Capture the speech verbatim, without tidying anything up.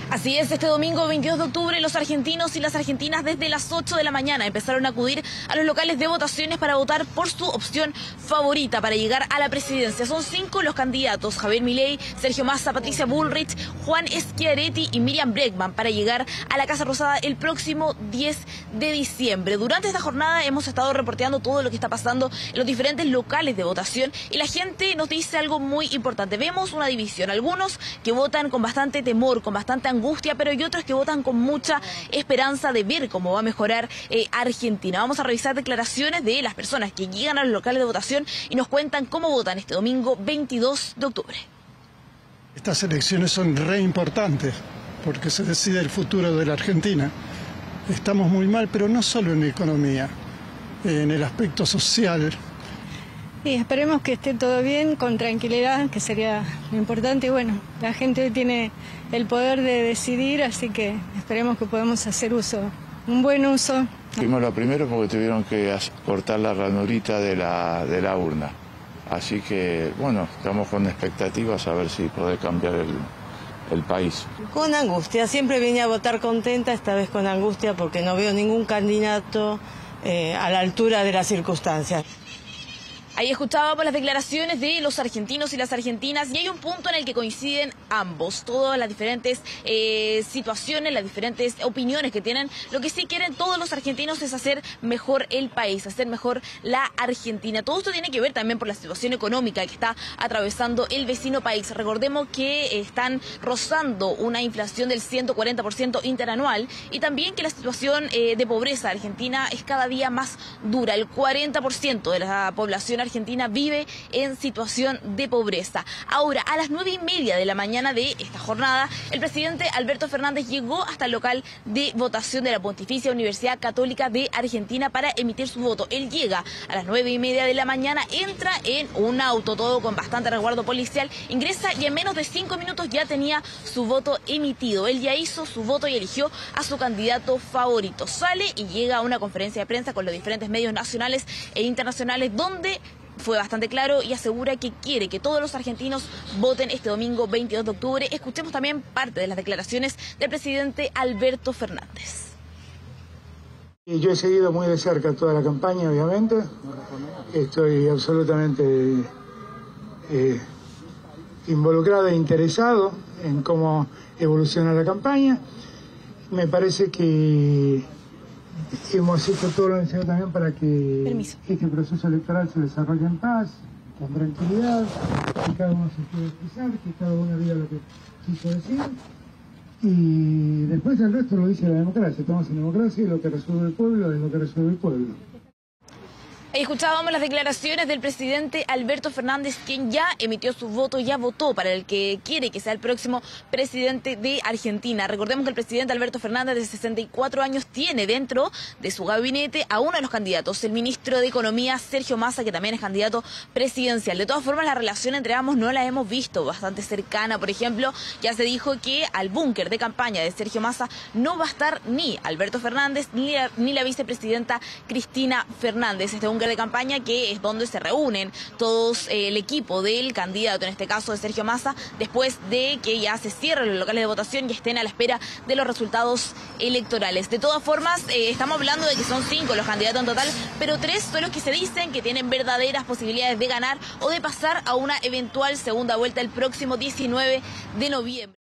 Así es, este domingo veintidós de octubre los argentinos y las argentinas desde las ocho de la mañana empezaron a acudir a los locales de votaciones para votar por su opción favorita para llegar a la presidencia. Son cinco los candidatos: Javier Milei, Sergio Massa, Patricia Bullrich, Juan Schiaretti y Miriam Bregman, para llegar a la Casa Rosada el próximo diez de diciembre. Durante esta jornada hemos estado reporteando todo lo que está pasando en los diferentes locales de votación y la gente nos dice algo muy importante. Vemos una división, algunos que votan con bastante temor, con bastante angustia, pero hay otros que votan con mucha esperanza de ver cómo va a mejorar eh, Argentina. Vamos a revisar declaraciones de las personas que llegan a los locales de votación y nos cuentan cómo votan este domingo veintidós de octubre. Estas elecciones son re importantes porque se decide el futuro de la Argentina. Estamos muy mal, pero no solo en la economía, en el aspecto social. Y esperemos que esté todo bien, con tranquilidad, que sería lo importante. Y bueno, la gente tiene el poder de decidir, así que esperemos que podamos hacer uso, un buen uso. Fuimos lo primero porque tuvieron que cortar la ranurita de la, de la urna. Así que, bueno, estamos con expectativas a ver si puede cambiar el, el país. Con angustia, siempre vine a votar contenta, esta vez con angustia porque no veo ningún candidato eh, a la altura de las circunstancias. Ahí escuchábamos las declaraciones de los argentinos y las argentinas y hay un punto en el que coinciden ambos. Todas las diferentes eh, situaciones, las diferentes opiniones que tienen. Lo que sí quieren todos los argentinos es hacer mejor el país, hacer mejor la Argentina. Todo esto tiene que ver también por la situación económica que está atravesando el vecino país. Recordemos que están rozando una inflación del ciento cuarenta por ciento interanual y también que la situación eh, de pobreza argentina es cada día más dura. El cuarenta por ciento de la población argentina Argentina vive en situación de pobreza. Ahora, a las nueve y media de la mañana de esta jornada, el presidente Alberto Fernández llegó hasta el local de votación de la Pontificia Universidad Católica de Argentina para emitir su voto. Él llega a las nueve y media de la mañana, entra en un auto, todo con bastante resguardo policial, ingresa y en menos de cinco minutos ya tenía su voto emitido. Él ya hizo su voto y eligió a su candidato favorito. Sale y llega a una conferencia de prensa con los diferentes medios nacionales e internacionales donde fue bastante claro y asegura que quiere que todos los argentinos voten este domingo veintidós de octubre. Escuchemos también parte de las declaraciones del presidente Alberto Fernández. Yo he seguido muy de cerca toda la campaña, obviamente. Estoy absolutamente eh, involucrado e interesado en cómo evoluciona la campaña. Me parece que hemos hecho todo lo necesario también para que Permiso. este proceso electoral se desarrolle en paz, con tranquilidad, que cada uno se pueda expresar, que cada uno diga lo que quiso decir. Y después el resto lo dice la democracia. Estamos en democracia y lo que resuelve el pueblo es lo que resuelve el pueblo. Ahí escuchábamos las declaraciones del presidente Alberto Fernández, quien ya emitió su voto, ya votó para el que quiere que sea el próximo presidente de Argentina. Recordemos que el presidente Alberto Fernández, de sesenta y cuatro años, tiene dentro de su gabinete a uno de los candidatos, el ministro de Economía, Sergio Massa, que también es candidato presidencial. De todas formas, la relación entre ambos no la hemos visto bastante cercana. Por ejemplo, ya se dijo que al búnker de campaña de Sergio Massa no va a estar ni Alberto Fernández ni la, ni la vicepresidenta Cristina Fernández. Este búnker de campaña que es donde se reúnen todos eh, el equipo del candidato, en este caso de Sergio Massa, después de que ya se cierren los locales de votación y estén a la espera de los resultados electorales. De todas formas, eh, estamos hablando de que son cinco los candidatos en total, pero tres son los que se dicen que tienen verdaderas posibilidades de ganar o de pasar a una eventual segunda vuelta el próximo diecinueve de noviembre.